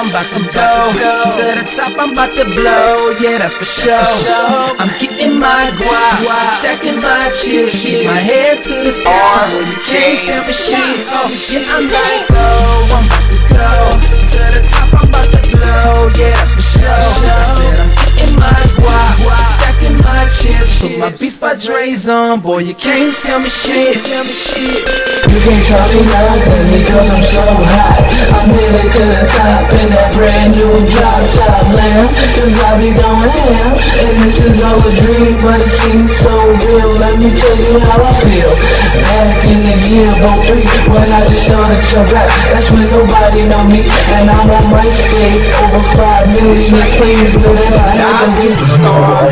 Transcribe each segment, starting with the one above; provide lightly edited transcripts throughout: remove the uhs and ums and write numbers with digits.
I'm about to go to the top, I'm about to blow, yeah, that's for sure. I'm getting my guap, stacking my chips, keep my head to the sky, boy, you can't tell me shit. Yeah, I'm about to go, I'm about to go to the top, I'm about to blow, yeah, that's for sure. I said I'm getting my guap, stacking my chips, put my Beats by Dre's on, boy, you can't tell me shit. You can't tell me nothing because I'm so hot. I'm headed to the top in that brand new drop top lamb. Cause I be going ham, and this is all a dream, but it seems so real. Let me tell you how I feel. Back in the year Bout, when I just started to rap, that's when nobody know me, and I'm on MySpace, over 5 million plays, but then I never get the star.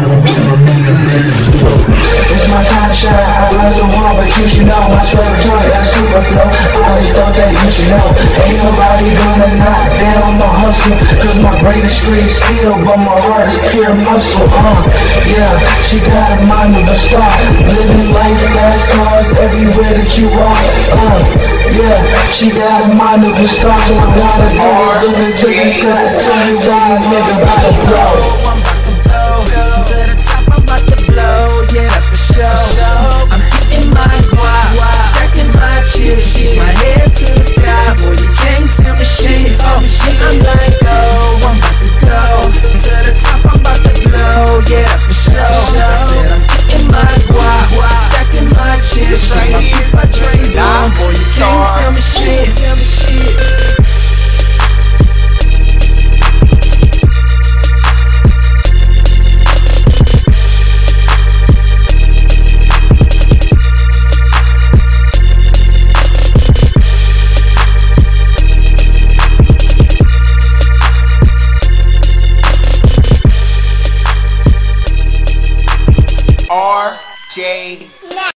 It's my time to shine, I rise so hard, but you should know I swear to God, that super flow. I just thought that you should know. Ain't nobody gonna knock down my hustle, cause my brain is straight steel, but my heart is pure muscle. Yeah, she got a mind of a star, living life fast cars everywhere that you are. Yeah, she got a mind of a star, so I gotta do it to the shots. Tell me why a nigga about to blow. To the top, I'm about to blow, yeah, that's for sure. I'm getting my guap, stacking my chips, keep my head to the sky, boy, you can't tell me shit. I'm like, oh, I'm about to go to the top, I'm about to blow, yeah, that's for sure. I said I'm getting my guap, stacking my chips, keep my Beats by Dre's on, boy, you can't tell me shit. RJ